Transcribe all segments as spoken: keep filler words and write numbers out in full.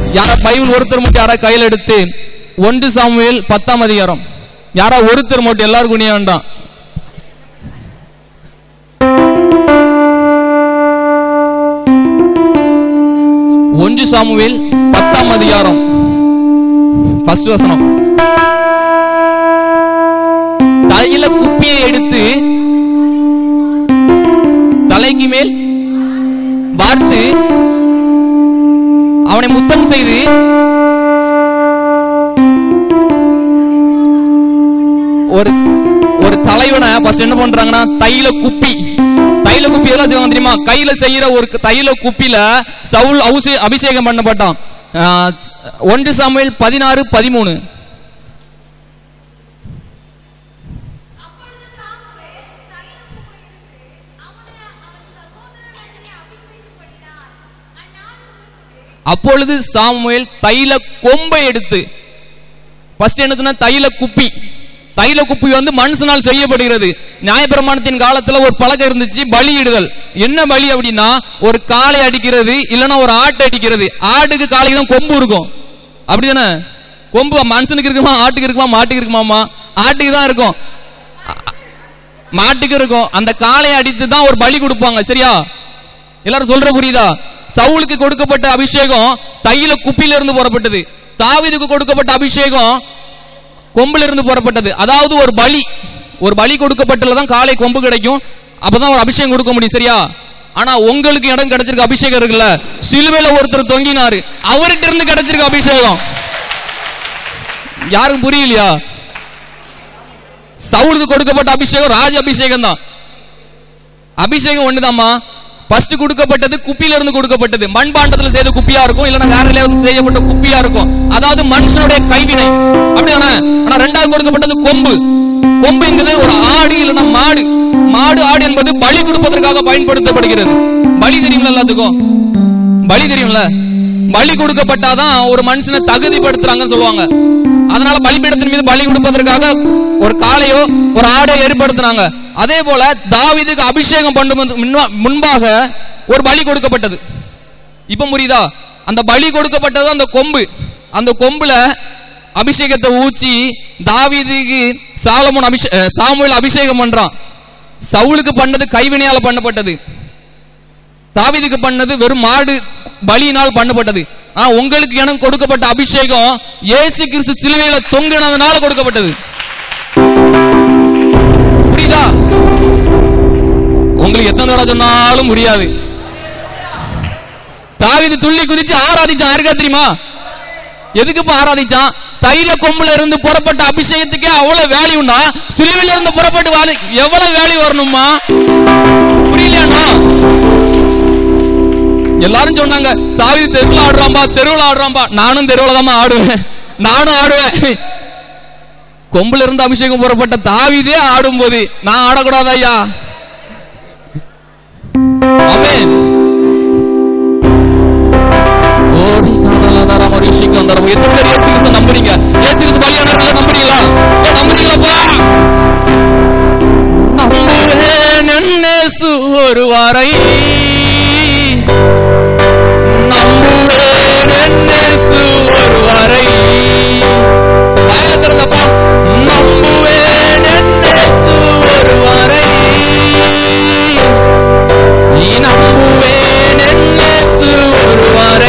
யாரா பைபிள் ஒருத்தர் மட்டும் யாரா கையில் எடுத்து ஒன்று சாமுவேல் பத்தாம் அதிகாரம், யாரா ஒருத்தர் மட்டும், எல்லாருக்கும் நீ வேண்டாம். ஒன்று சாமுவேல் பத்தாம் அதிகாரம் ஃபர்ஸ்ட் வசனம். தலையில குப்பியை எடுத்து தலைக்கு மேல் பார்த்து அவனை முத்தம் செய்து ஒரு ஒரு தலைவனை ஃபர்ஸ்ட் என்ன பண்றாங்கன்னா தைல குப்பி, தைல குப்பி எல்லாம் செய்வாங்க தெரியுமா? கையில செய்யற ஒரு தைல குப்பில சவுல் அபிஷேகம் பண்ணப்பட்டான். ஒன்று சாமுவேல் பதினாறு பதிமூணு. அப்பொழுது சாமுவேல் தைல கொம்பை எடுத்து, ஃபர்ஸ்ட் என்னதுன்னா தைல குப்பி. தைல குப்பி வந்து மனுஷனால் செய்யப்படுகிறது. நியாயப்பிரமாணத்தின் காலத்துல ஒரு பழக்கம் இருந்துச்சு, பலியிடுதல். என்ன பலி அப்படின்னா, ஒரு காளை அடிக்கிறது, இல்லைன்னா ஒரு ஆட்டை அடிக்கிறது. ஆட்டுக்கு காளைக்கு தான் கொம்பு இருக்கும், அப்படிதானே? கொம்பு மனுஷனுக்கு இருக்குமா, ஆட்டுக்கு இருக்குமா? மாட்டுக்கு இருக்குமாமா? ஆட்டுக்கு தான் இருக்கும், மாட்டுக்கு இருக்கும். அந்த காளையை அடித்து தான் ஒரு பலி கொடுப்பாங்க, சரியா? எல்லாரும் சொல்ற புரியுதா? சவுலுக்கு கொடுக்கப்பட்ட அபிஷேகம் தைல குப்பில இருந்து புறப்பட்டது. தாவீதுக்கு கொடுக்கப்பட்ட அபிஷேகம் கொம்புல இருந்து புறப்பட்டது. அதாவது ஒரு பலி, ஒரு பலி கொடுக்கப்பட்டதான் காளை கொம்பு கிடைக்கும், அப்பதான் ஒரு அபிஷேகம் கொடுக்க முடியும், சரியா? ஆனா உங்களுக்கு இடம் கிடைச்சிருக்க அபிஷேகம் இருக்குல்ல, சிலுவையில ஒருத்தர் தொங்கினாரு, அவர்கிட்ட இருந்து கிடைச்சிருக்க அபிஷேகம். யாருக்கும் புரியலையா? சவுலுக்கு கொடுக்கப்பட்ட அபிஷேகம் ராஜ அபிஷேகம் தான். அபிஷேகம் ஒண்ணுதாம்மா. ஃபர்ஸ்ட் கொடுக்கப்பட்டது குப்பில இருந்து கொடுக்கப்பட்டது. மண்பாண்டத்துல செய்த குப்பியா இருக்கும், இல்லன்னா வேற செய்யப்பட்ட குப்பியா இருக்கும். அதாவது மனுஷனுடைய கைவினை, அப்படிதானே? ஆனா ரெண்டாவது கொடுக்கப்பட்டது கொம்பு. கொம்புங்கிறது ஒரு ஆடு இல்லைன்னா மாடு. மாடு ஆடு என்பது பலி கொடுப்பதற்காக பயன்படுத்தப்படுகிறது. பலி தெரியுங்களா? எல்லாத்துக்கும் பலி தெரியும்ல? பலி கொடுக்கப்பட்டாதான் ஒரு மனுஷனை தகுதிப்படுத்துறாங்கன்னு சொல்லுவாங்க. அதனால பலிபீடத்தின் மீது பலி கொடுப்பதற்காக ஒரு காளையோ ஒரு ஆடை ஏற்படுத்தினாங்க. அதே போல தாவீதுக்கு அபிஷேகம் பண்ணும் முன்பாக ஒரு பலி கொடுக்கப்பட்டது. இப்ப புரியுதா? அந்த பலி கொடுக்கப்பட்டது அந்த கொம்பு. அந்த கொம்புல அபிஷேகத்தை ஊச்சி தாவீதுக்கு சாலமோன் அபிஷேக சாமுவேல் அபிஷேகம் பண்றான். சவுலுக்கு பண்ணது கைவினையால பண்ணப்பட்டது, தாவீதுக்கு பண்ணது வெறும் மாடு பலியினால் பண்ணப்பட்டது. ஆனா உங்களுக்கு எனக்கு கொடுக்கப்பட்ட அபிஷேகம் இயேசு கிறிஸ்து சிலுவையில தொங்கினதுனால கொடுக்கப்பட்டது. புரியுதா? உங்களுக்கு எத்தனை தடவை சொன்னாலும் புரியாது. தாவீது துள்ளி குதிச்சு ஆராதிச்சான். யாருக்கா தெரியுமா? எதுக்கு ஆராதிச்சான்? தைல கொம்புல இருந்து புறப்பட்ட அபிஷேகத்துக்கே அவ்வளவு வேல்யூனா, சிலுவையில இருந்து புறப்பட்டு எவ்வளவு வேல்யூ வரணுமா? புரியலையா? எல்லாரும் சொன்னாங்க தாவீது தெருவில் ஆடுறாம்பா, தெருவில் ஆடுறாம்பா. நானும் தெருவில் தான் ஆடுவேன், நானும் ஆடுவேன். கொம்புல இருந்து அபிஷேகம் புறப்பட்ட தாவீதே ஆடும் போது நான் ஆடக்கூடாது ஐயா? ஆமென். ஓடி தாதலதார மரிஷிக்கு வந்தார. எத்தனை பேர் இயேசு கிறிஸ்து நம்புறீங்க? இயேசு கிறிஸ்து பலியானவர்களை நம்புறீங்களா? நம்புறீங்களா? நம்புவேன் என்னேசு ஒருவரை, நம்புவேன் என்னேசு ஒருவரை. வாயில திறந்தப்பா, நம்புவேன் என்னேசு ஒருவரை, நம்புவேன் என்னேசு ஒருவரை.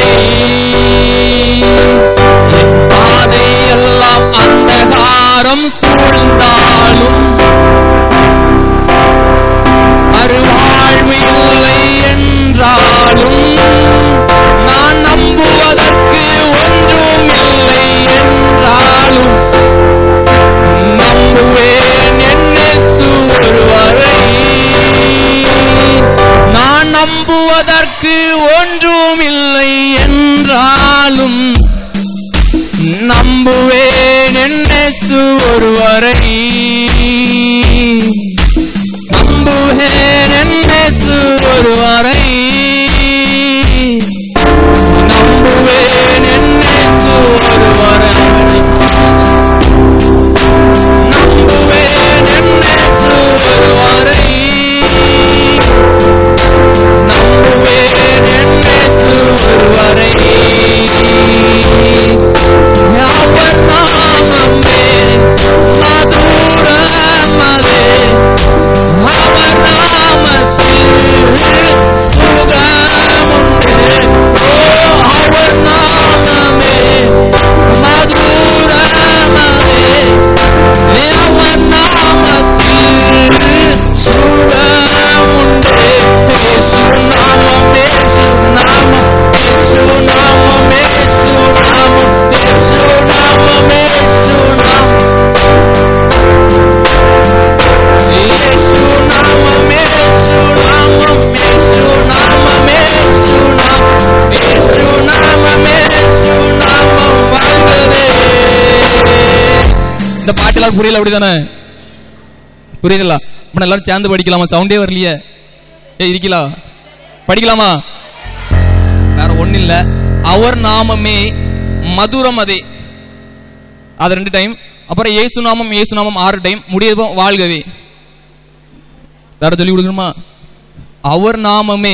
என் பாதை எல்லாம் அந்தகாரம் சூழ்ந்தாலும் அருவாழ்வு இல்லை என்றாலும் நான் நம்புவதற்கு ஒன்றும் இல்லை என்றாலும் நம்புவேன் என்னேசு ஒருவரை. நான் நம்புவதற்கு ஒன்றும் இல்லை என்றாலும் நம்புவேன் என்னேசு ஒருவரை. நம்புவேன் என்னேசு ஒருவரை. நம்புவேன் என்னேசு ஒருவரை. நம்புவேன் என்னேசு ஒருவரை. நம்புவேன் என்னேசு ஒருவரை. இந்த பாட்டு எல்லாரும் புரியல, அப்படிதானே? புரியுதுங்களா? இப்ப எல்லாரும் சேர்ந்து படிக்கலாமா? சவுண்டே வரலையே. ஏ இருக்கலா? படிக்கலாமா? வேற ஒண்ணு இல்ல. அவர் நாமமே மதுரம் அதே, அது ரெண்டு டைம். அப்புறம் ஏசு நாமம் ஏசு நாமம் ஆறு டைம். முடியது வாழ்கவே. வேற சொல்லி கொடுக்கணுமா? அவர் நாமமே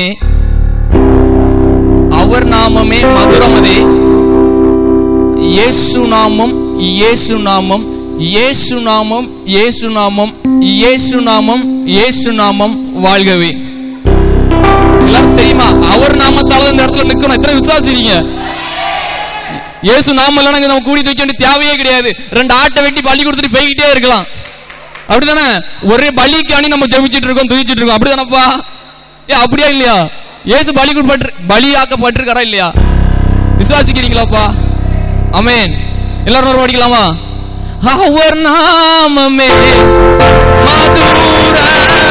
அவர் நாமமே மதுரம் அதே, இயேசு நாமம் இயேசு நாமம் இயேசு நாமம் இயேசு நாமம் இயேசு நாமம் இயேசு நாமம் வாழ்கவே. எல்லாரும் தெரியுமா? அவர் நாமத்தால இந்த இடத்துல நிக்கணும். எத்தனை விசுவாசிக்கிறீங்க? இயேசு நாமம் இல்லைன்னா நம்ம கூடி தூக்க வேண்டிய தேவையே கிடையாது. ரெண்டு ஆட்டை வெட்டி பலி கொடுத்துட்டு போய்கிட்டே இருக்கலாம், அப்படிதானே? ஒரே பலிக்காணி நம்ம ஜெபிச்சுட்டு இருக்கோம், துதிச்சுட்டு இருக்கோம், அப்படிதானப்பா? ஏ அப்படியா இல்லையா? இயேசு பலி கொடுப்பட்டு பலியாக்கப்பட்டிருக்காரா இல்லையா? விசுவாசிக்கிறீங்களாப்பா? ஆமென். எல்லாரும் படிக்கலாமா? அவர் நாமமே மதுரமதே,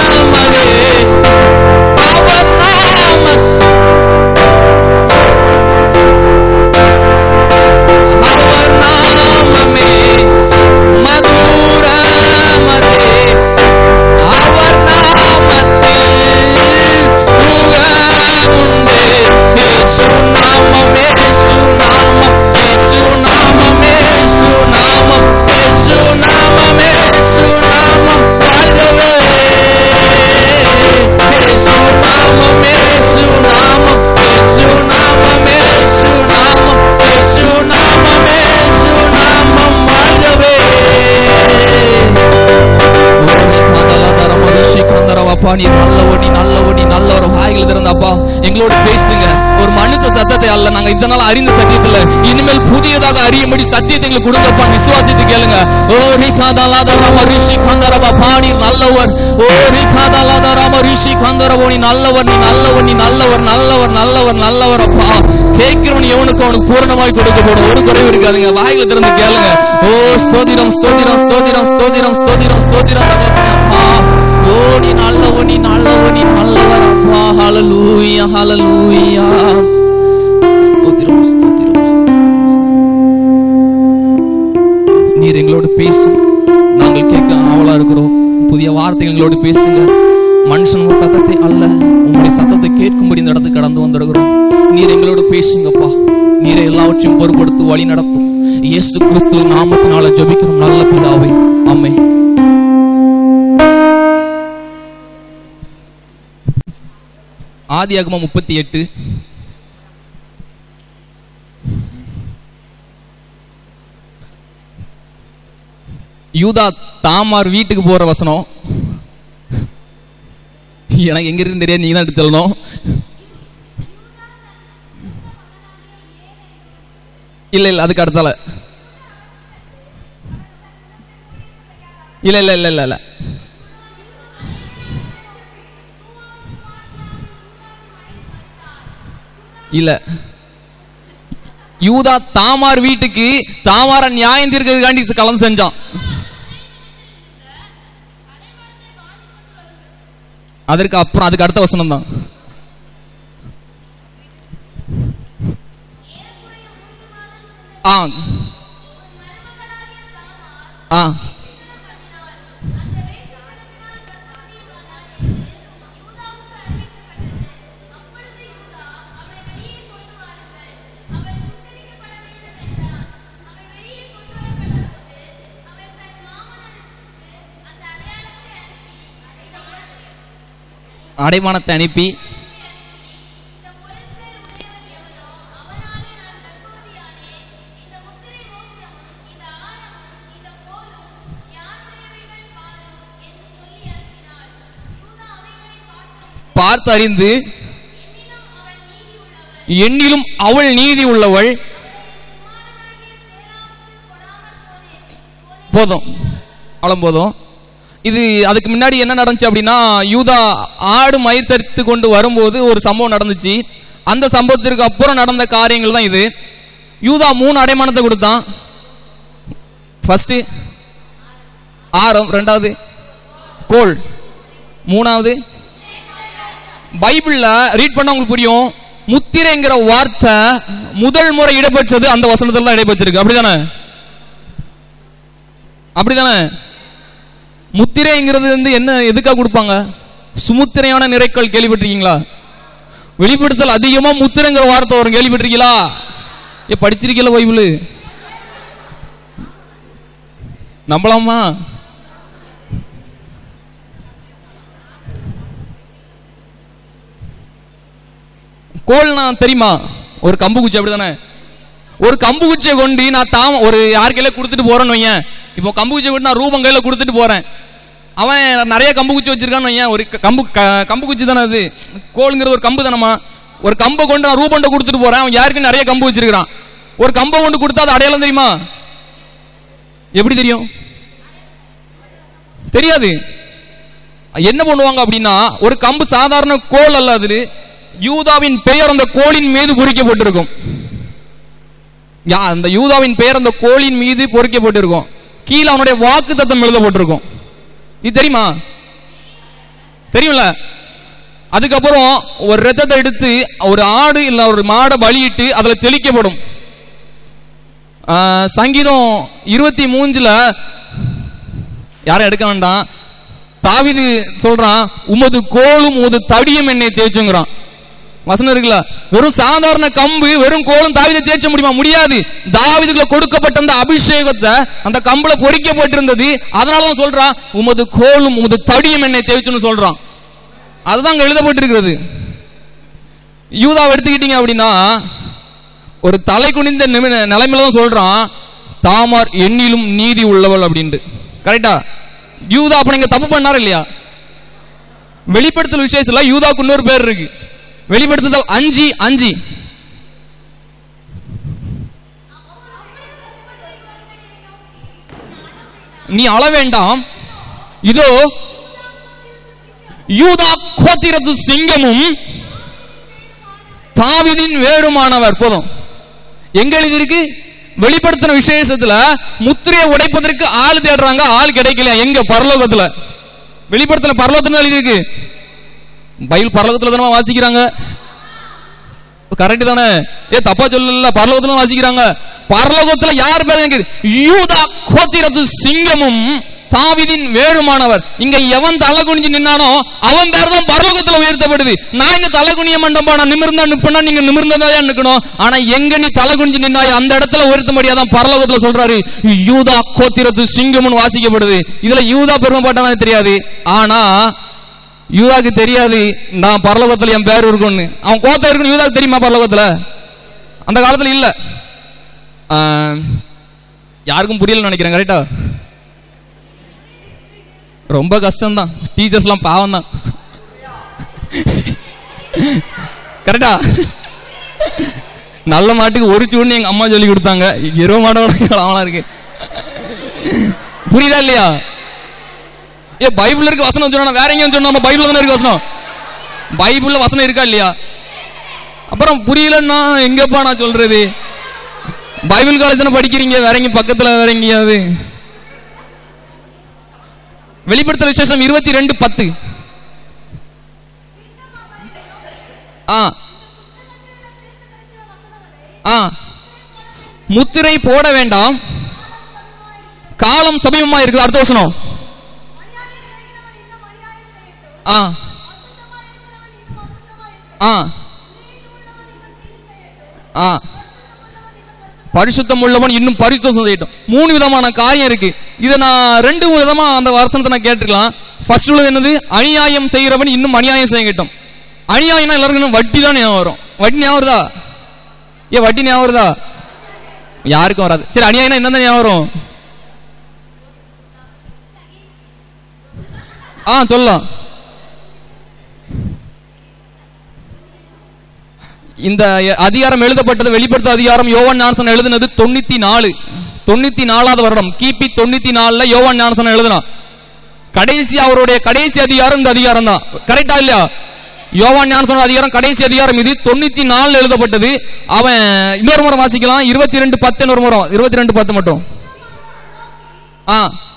அவர் நாம அவர் நாமமே மதுரமதே, அவர் நாமத்தில் சுகமுண்டு. இயேசு நாமம் இயேசு நாமம் இயேசு நாமம் இயேசு நாமம் இயேசு நாமம் இயேசு நாமம் வாழ்கவே. இயேசு நாமம் இயேசு நாமம் இயேசு நாமம் இயேசு நாமம் இயேசு நாமம் இயேசு நாமம் வாழ்கவே. நீ நல்லவடி நல்லவடி நல்லவர் வாய்கள் திறந்தப்பா எங்களோடு பேசுங்க. ஒரு மனுஷ சத்தத்தை அல்ல, நாங்க இதனால அறிந்த சத்தியத்துல இனிமேல் புதியதாக அறியும்படி சத்தியத்தை எங்களுக்கு கொடுங்கப்பா. விசுவாசித்து கேளுங்க. ஓ ரிகாதாலாதராம ரிஷி காந்தரபா பாணி நல்லவர். ஓ ரிகாதாலாதராம ரிஷி காந்தரபோ நீ நல்லவர், நீ நல்லவர், நீ நல்லவர் நல்லவர் நல்லவர் நல்லவர் அப்பா. கேட்கிறவன் எவனுக்கு அவனுக்கு பூரணமாய் கொடுக்கப்படும், ஒரு குறைவு இருக்காதுங்க. வாய்களை திறந்து கேளுங்க. ஓ ஸ்தோத்திரம் ஸ்தோத்திரம் ஸ்தோத்திரம் ஸ்தோத்திரம் ஸ்தோத்திரம் ஸ்தோத்திரம் அப்பா. ஓ நீ நல்லவர், நீ நல்லவர், நீ நல்லவர் அப்பா. ஹல்லேலூயா ஹல்லேலூயா. ஸ்தோத்திரம் ஸ்தோத்திரம். நீர் எங்களோடு பேசும், நாங்கள் கேட்க ஆவலா இருக்கிறோம். புதிய வார்த்தைகள் எங்களோடு பேசுங்க. மனுஷன் சத்தத்தை அல்ல, உங்களுடைய சத்தத்தை கேட்கும்படி இந்த இடத்துக்கு கடந்து வந்திருக்கிறோம். நீர் எங்களோடு பேசுங்கப்பா. நீரை எல்லாவற்றையும் பொறுப்படுத்தி வழி நடத்தும். இயேசு கிறிஸ்து நாமத்தினால ஜெபிக்கிறோம் நல்ல பிதாவே, ஆமென். ஆதியாகமம் முப்பத்தி எட்டு யூதா தாமார் வீட்டுக்கு போற வசனம். எனக்கு எங்க இருந்து தெரியாது, நீங்க தான் எடுத்து சொல்லணும். இல்ல இல்ல அதுக்கு அடுத்தால இல்ல இல்ல இல்ல இல்ல இல்ல இல்ல யூதா தாமார் வீட்டுக்கு தாமார நியாயம் தீர்க்கிறதுக்காண்டி கலந்து செஞ்சான். அதற்கு அப்புறம் அதுக்கு அடுத்த வசனம் தான். ஆ ஆ அடைமானத்தை அனுப்பி பார்த்து அறிந்து என்னிலும் அவள் நீதி உள்ளவள். போதும், அவ்வளவு போதும். இது அதுக்கு முன்னாடி என்ன நடந்துச்சு அப்படின்னா, யூதா ஆடு மயிர் தரித்து கொண்டு வரும்போது ஒரு சம்பவம் நடந்துச்சு. அந்த சம்பவத்திற்கு அப்புறம் நடந்த காரியங்கள் தான் இது. யூதா மூணு அடைமானத்தை கொடுத்தான். ஃபர்ஸ்ட் ஆரம், ரெண்டாவது கோல், மூணாவது பைபிள்ல ரீட் பண்ண உங்களுக்கு புரியும். முத்திரைங்கிற வார்த்தை முதல் முறை இடம்பெற்றது அந்த வசனத்துல தான் இடம்பெற்றிருக்கு, அப்படிதானே? அப்படிதானே? முத்திரைங்கிறது வந்து என்ன எதுக்காக கொடுப்பாங்க? சுமுத்திரையான நிறைக்கல் கேள்விப்பட்டிருக்கீங்களா? வெளிப்படுத்தல் அதிகமா முத்திரைங்கிற வார்த்தை வரும், கேள்விப்பட்டிருக்கீங்களா? ஏ படிச்சிருக்கீங்களா பைபிள்? நம்பலாமா? கோல்னா தெரியுமா? ஒரு கம்பு குச்சி, அப்படிதானே? ஒரு கம்பு குச்சியை கொண்டு நான் தாம ஒரு யார் கையில கொடுத்துட்டு போறேன்னு வையேன். இப்போ கம்பு குச்சியை கொண்டு நான் ரூபம் கையில கொடுத்துட்டு போறேன். அவன் நிறைய கம்பு குச்சி வச்சிருக்கான்னு வையேன். ஒரு கம்பு கம்பு குச்சி தானே அது, கோல்ங்கிறது ஒரு கம்பு தானமா. ஒரு கம்பை கொண்டு நான் ரூபண்ட கொடுத்துட்டு போறேன். அவன் யாருக்கு நிறைய கம்பு வச்சிருக்கான். ஒரு கம்பை கொண்டு கொடுத்தா அது அடையாளம் தெரியுமா? எப்படி தெரியும்? தெரியாது. என்ன பண்ணுவாங்க அப்படின்னா, ஒரு கம்பு சாதாரண கோல் அல்ல, அது யூதாவின் பெயர் அந்த கோலின் மீது பொறிக்கப்பட்டிருக்கும். அந்த யூதாவின் பெயர் அந்த கோலின் மீது பொறிக்கப்பட்டிருக்கும். கீழே அவனுடைய வாக்கு தத்தம் எழுதப்பட்டிருக்கும். இது தெரியுமா? தெரியும்ல? அதுக்கப்புறம் ஒரு ரத்தத்தை எடுத்து ஒரு ஆடு இல்ல ஒரு மாடை பலியிட்டு அதுல தெளிக்கப்படும். சங்கீதம் இருபத்தி மூன்றுல யாரும் எடுக்க வேண்டாம், தாவீது சொல்றான், உமது கோலும் உமது தடியும் என்னை தேய்ச்சுங்கிறான். வசனம் இருக்குல்ல? வெறும் சாதாரண கம்பு வெறும் கோலும் தாவீதை தேய்ச்ச முடியுமா? முடியாது. தாவீதுக்குள்ள கொடுக்கப்பட்ட அந்த அபிஷேகத்தை அந்த கம்புல பொறிக்கப்பட்டிருந்தது. அதனாலதான் சொல்றான், உமது கோலும் உமது தடியும் என்னை தேய்ச்சுன்னு சொல்றான். அதுதான் அங்க எழுதப்பட்டிருக்கிறது. யூதாவை எடுத்துக்கிட்டீங்க அப்படின்னா, ஒரு தலை குனிந்த நிலைமையில தான் சொல்றான், தாமார் எண்ணிலும் நீதி உள்ளவள் அப்படின்ட்டு. கரெக்டா? யூதா அப்ப நீங்க தப்பு பண்ணாரு இல்லையா? வெளிப்படுத்தல் விசேஷத்துல யூதாவுக்கு இன்னொரு பேர் இருக்கு. வெளிப்படுத்துதல் அஞ்சு அஞ்சு நீ அள வேண்டாம், இதோ யூதா கோத்திரத்து சிங்கமும் தாவீதின் வேறுமானவர். போதும். எங்க எழுதி இருக்கு? வெளிப்படுத்தின விசேஷத்துல முத்திரையை உடைப்பதற்கு ஆள் தேடுறாங்க, ஆள் கிடைக்கல. எங்க? பரலோகத்துல. வெளிப்படுத்தல பரலோகத்துல எழுதி இருக்கு. பைபிள் பரலோகத்துல தானே வாசிக்கிறாங்க. கரெக்ட் தானே? ஏ தப்பா சொல்லல, பரலோகத்துல வாசிக்கிறாங்க. பரலோகத்துல யார் பேர்? யூதா கோத்திரத்து சிங்கமும் தாவீதின் வேறுமானவர். இங்க எவன் தலை குனிஞ்சு நின்னானோ அவன் பேர் தான் பரலோகத்துல உயர்த்தப்படுது. நான் இங்க தலை குனிய மண்டபா, நான் நிமிர்ந்தா நிப்பனா, நீங்க நிமிர்ந்ததா நிக்கணும். ஆனா எங்க நீ தலை குனிஞ்சு நின்னாய் அந்த இடத்துல உயர்த்தும்படியாதான் பரலோகத்துல சொல்றாரு, யூதா கோத்திரத்து சிங்கம்னு வாசிக்கப்படுது. இதுல யூதா பெருமைப்பட்டானே தெரியாது. ஆனா யூதாக்கு தெரியாது நான் பரலோகத்துல என் பேர் இருக்கும்னு. அவன் கோத்தம் இருக்குன்னு யூதாக்கு தெரியுமா? பரலோகத்துல அந்த காலத்துல இல்ல. யாருக்கும் புரியல நினைக்கிறேன். கரெக்டா? ரொம்ப கஷ்டம் தான். டீச்சர்ஸ் எல்லாம் பாவம் தான். கரெக்டா? நல்ல மாட்டுக்கு ஒரு சூழ்நிலை எங்க அம்மா சொல்லி கொடுத்தாங்க. இருபது மாட்டோட இருக்கு. புரியுதா இல்லையா? ஏ பைபிள்ல இருக்கு வசனம் சொன்னா வேற எங்கேயும் சொன்னா பைபிள்ல தானே இருக்கு வசனம். பைபிள்ல வசனம் இருக்கா இல்லையா? அப்புறம் புரியலன்னா எங்கப்பா நான் சொல்றது? பைபிள் காலேஜ் தானே படிக்கிறீங்க, வேற எங்க பக்கத்துல வேற எங்கேயாவது? வெளிப்படுத்தல் விசேஷம் இருபத்தி ரெண்டு பத்து. ஆ ஆ முத்திரை போட வேண்டாம், காலம் சமீபமா இருக்குது. அடுத்த வசனம். ஆ ஆ ஆ பரிசுத்தம் உள்ளவன் இன்னும் பரிசுத்தம் செய்யட்டும். மூணு விதமான காரியம் இருக்கு. இதை நான் ரெண்டு விதமா அந்த வசனத்தை நான் கேட்டுக்கலாம். ஃபர்ஸ்ட் உள்ளது என்னது? அநியாயம் செய்கிறவன் இன்னும் அநியாயம் செய்யட்டும். அநியாயம்னா எல்லாருக்கும் வட்டி தான் ஞாபகம் வரும். வட்டி ஞாபகம் வருதா? ஏ வட்டி ஞாபகம் வருதா? யாருக்கும் வராது. சரி, அநியாயம்னா என்ன ஞாபகம் வரும்? ஆ சொல்லலாம். இந்த அதிகாரம் எழுதப்பட்டது வெளிப்படுத்த அதிகாரம் யோவான் ஞானசன் எழுதினது தொண்ணூத்தி நாலு தொண்ணூத்தி நாலாவது வருடம் கிபி தொண்ணூத்தி நாலுல யோவான் ஞானசன் எழுதினான். கடைசி அவருடைய கடைசி அதிகாரம் இந்த அதிகாரம் தான். கரெக்டா இல்லையா? யோவான் ஞானசன் அதிகாரம் கடைசி அதிகாரம் இது. தொண்ணூத்தி நாலுல எழுதப்பட்டது. அவன் இன்னொரு முறை வாசிக்கலாம். இருபத்தி ரெண்டு பத்து இன்னொரு முறை இருபத்தி ரெண்டு பத்து மட்டும். ஆ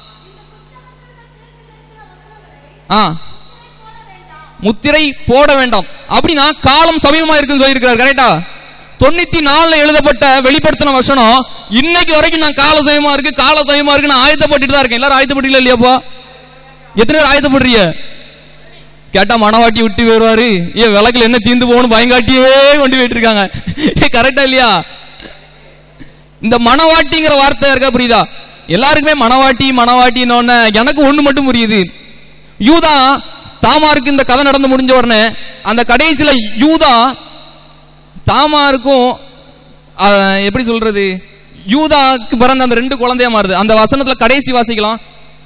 ஆ முத்திரை போட வேண்டாம் அப்படின்னா காலம் சமீபமா இருக்குன்னு சொல்லியிருக்கிறார். கரெக்டா? தொண்ணூத்தி நாலுல எழுதப்பட்ட வெளிப்படுத்தின வசனம் இன்னைக்கு வரைக்கும் நான் கால சமயமா இருக்கு கால சமயமா இருக்கு நான் ஆயத்தப்பட்டு தான் இருக்கேன். எல்லாரும் ஆயத்தப்பட்டு இல்லையாப்பா? எத்தனை பேர் ஆயத்தப்படுறீங்க? கேட்டா மனவாட்டி விட்டு வருவாரு, ஏன் விளக்குல என்ன தீந்து போகணும் பயங்காட்டியே கொண்டு போயிட்டு இருக்காங்க. கரெக்டா இல்லையா? இந்த மனவாட்டிங்கிற வார்த்தை இருக்கா புரியுதா? எல்லாருக்குமே மனவாட்டி மனவாட்டின்னு எனக்கு ஒண்ணு மட்டும் புரியுது. யூதா தாமாருக்கு இந்த கதை நடந்து முடிஞ்ச உடனே அந்த கடைசியில யூதா தாமாருக்கும் எப்படி சொல்றது, யூதாக்கு பிறந்த அந்த ரெண்டு குழந்தையா மாறுது. அந்த வசனத்துல கடைசி வாசிக்கலாம்,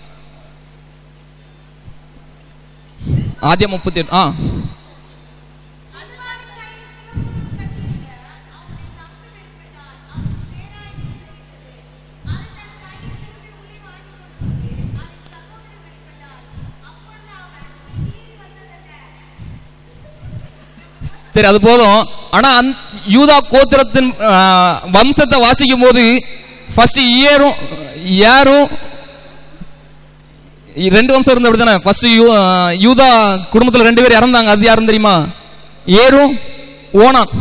ஆதியாகமம் முப்பத்தி எட்டு. ஆ சரி, அது போதும். ஆனா யூதா கோத்திரத்தின் வம்சத்தை வாசிக்கும் போது ஃபர்ஸ்ட் ஏரும் யாரும் ரெண்டு வம்சம் இருந்த அப்படித்தானே. ஃபர்ஸ்ட் யூதா குடும்பத்தில் ரெண்டு பேர் இறந்தாங்க. அது யாரும் தெரியுமா? ஏரும் ஓனான்.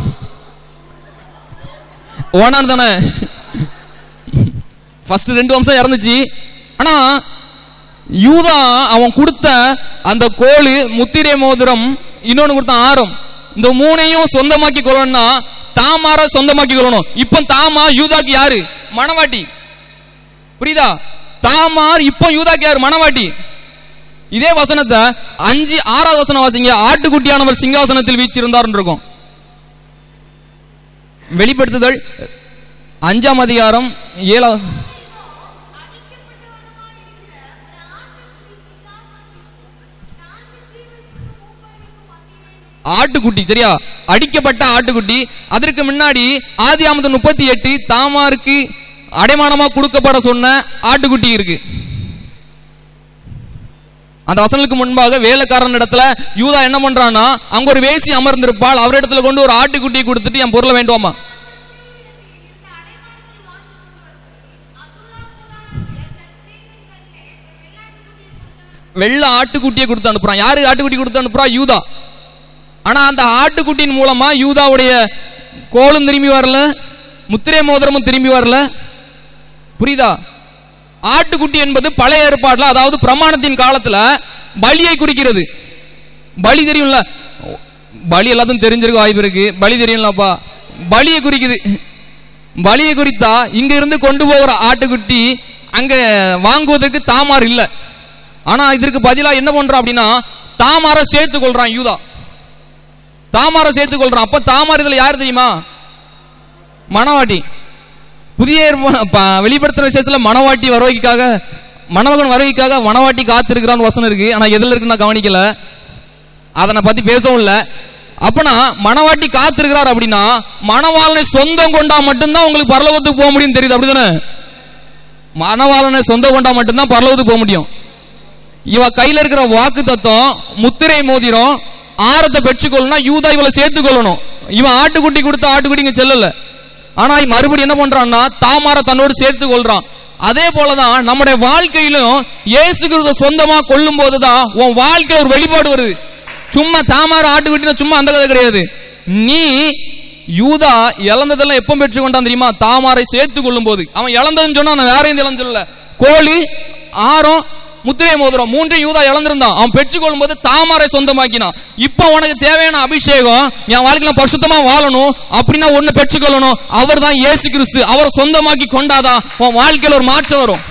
ஓனான் தானே ஃபர்ஸ்ட் ரெண்டு வம்சம் இறந்துச்சு. ஆனா யூதா அவன் கொடுத்த அந்த கோழு, முத்திரை மோதிரம், இன்னொன்னு கொடுத்த ஆரம், இந்த மூணையும் சொந்தமாக்கி கொள்ளணும்னா தாமார சொந்தமாக்கி கொள்ளணும். இப்ப தாமா யூதாக்கு யாரு? மனவாட்டி. புரியுதா? தாமார் இப்ப யூதாக்கு யாரு? மனவாட்டி. இதே வசனத்தை அஞ்சு ஆறாவது வசனம் வாசிங்க. ஆட்டுக்குட்டியானவர் சிங்காசனத்தில் வீச்சிருந்தார் இருக்கும். வெளிப்படுத்துதல் அஞ்சாம் அதிகாரம் ஏழாவது. ஆட்டுக்குட்டி, சரியா? அடிக்கப்பட்ட ஆட்டுக்குட்டி. அதற்கு முன்னாடி ஆதியாகமம் முப்பத்தி எட்டு தாமாருக்கு அடைமானமா கொடுக்கப்பட சொன்ன ஆட்டுக்குட்டி இருக்கு. அந்த வசனத்துக்கு முன்பாக வேலைக்காரன் இடத்துல யூதா என்ன பண்றான்னா, அங்க ஒரு வேசி அமர்ந்திருப்பாள், அவரிடத்துல கொண்டு ஒரு ஆட்டுக்குட்டியை கொடுத்துட்டு என் பொருளை வேண்டுவாமா. வெள்ள ஆட்டுக்குட்டியை கொடுத்து அனுப்புறான். யாரு ஆட்டுக்குட்டி கொடுத்து அனுப்புறா? யூதா. ஆனா அந்த ஆட்டுக்குட்டியின் மூலமா யூதாவுடைய கோலும் திரும்பி வரல, முத்திரை மோதிரமும் திரும்பி வரல. புரியுதா? ஆட்டுக்குட்டி என்பது பழைய ஏற்பாடுல, அதாவது பிரமாணத்தின் காலத்துல பலியை குறிக்கிறது. பலி தெரியும்ல, பலி எல்லாத்தையும் தெரிஞ்சிருக்க வாய்ப்பு இருக்கு. பலி தெரியும்லப்பா, பலியை குறிக்குது. பலியை குறித்தா இங்க இருந்து கொண்டு போகிற ஆட்டுக்குட்டி அங்க வாங்குவதற்கு தாமார் இல்ல. ஆனா இதற்கு பதிலா என்ன பண்றான் அப்படின்னா, தாமார சேர்த்து கொள்றான் யூதா. தாமார சேர்த்து கொள்றான். அப்ப தாமார் இதுல யாரு தெரியுமா? மனவாட்டி. புதிய வெளிப்படுத்துற விஷயத்துல மனவாட்டி வருகைக்காக, மணமகன் வருகைக்காக மனவாட்டி காத்திருக்கிறான் வசனம் இருக்கு. ஆனா எதுல இருக்கு நான் கவனிக்கல, அதை நான் பத்தி பேசவும் இல்ல. அப்பனா மனவாட்டி காத்திருக்கிறார் அப்படின்னா மணவாளனை சொந்தம் கொண்டா மட்டும்தான் உங்களுக்கு பரலோகத்துக்கு போக முடியும். தெரியுது? அப்படிதானே? மணவாளனை சொந்தம் கொண்டா மட்டும்தான் பரலோகத்துக்கு போக முடியும். இவ கையில இருக்கிற வாக்கு தத்துவம், முத்திரை மோதிரம், ஆரத்தை பெற்றுக்கொள்ளணும். யூதா இவளை சேர்த்து கொள்ளணும். இவன் ஆட்டுக்குட்டி கொடுத்த ஆட்டுக்குட்டிங்க செல்லல. ஆனா மறுபடியும் என்ன பண்றான்னா தாமார தன்னோடு சேர்த்து கொள்றான். அதே போலதான் நம்முடைய வாழ்க்கையிலும் இயேசு கிறிஸ்துவை சொந்தமா கொள்ளும் போதுதான் உன் வாழ்க்கை ஒரு வெளிப்பாடு வருது. சும்மா தாமார ஆட்டுக்குட்டினா சும்மா அந்த கதை கிடையாது. நீ யூதா இழந்ததெல்லாம் எப்ப பெற்று கொண்டான் தெரியுமா? தாமாரை சேர்த்து கொள்ளும் போது. அவன் இழந்ததுன்னு சொன்னா நான் வேற எந்த இழந்து சொல்லல. கோழி, ஆரம், முத்திரை மோதிரம் மூன்றையும் யூதா இழந்திருந்தான். அவன் பெற்றுக்கொள்ளும் போது தாமாரை சொந்தமாக்கினான். இப்ப உனக்கு தேவையான அபிஷேகம், என் வாழ்க்கையில பரிசுத்தமா வாழணும் அப்படின்னா ஒண்ணு பெற்றுக்கொள்ளணும். அவர் தான் இயேசு கிறிஸ்து. அவரை சொந்தமாக்கி கொண்டாதான் உன் வாழ்க்கையில ஒரு மாற்றம் வரும்.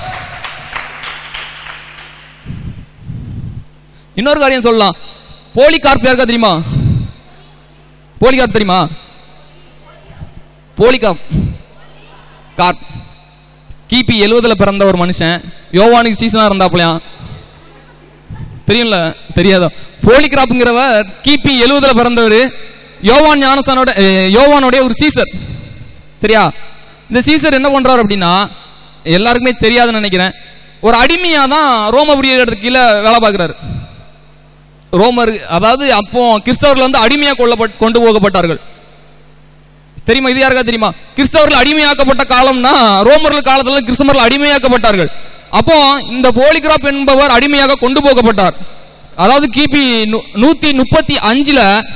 இன்னொரு காரியம் சொல்லலாம். போலிகார்ப் யாருக்கா தெரியுமா? போலிகார்ப் தெரியுமா? போலிகார்ப் கார்ப் கிபி எழுவதுல பிறந்த ஒரு மனுஷன். யோவானுக்கு சீசனா இருந்தாப்லையா? தெரியும்ல? தெரியாதோ? போலிகிராப்ங்கிறவர் கிபி எழுவதுல பிறந்தவர். யோவான் ஞானசானோட யோவானுடைய ஒரு சீசர். சரியா? இந்த சீசர் என்ன பண்றாரு அப்படின்னா, எல்லாருக்குமே தெரியாதுன்னு நினைக்கிறேன், ஒரு அடிமையா தான் ரோமபுரியத்துக்கு கீழே வேலை பார்க்கிறாரு. ரோமர், அதாவது அப்போ கிறிஸ்தவர்கள் வந்து அடிமையா கொல்லப்பட்டு கொண்டு போகப்பட்டார்கள். தெரியுமா? இது யாருக்கா தெரியுமா? கிறிஸ்தவர்கள் அடிமையாக்கப்பட்ட காலம்னா ரோமர்கள் காலத்துல கிறிஸ்தவர்கள் அடிமையாக்கப்பட்டார்கள். அப்போ இந்த போலிகிராப் என்பவர் அடிமையாக கொண்டு போகப்பட்டார். அதாவது கிபி நூத்தி முப்பத்தி அஞ்சுல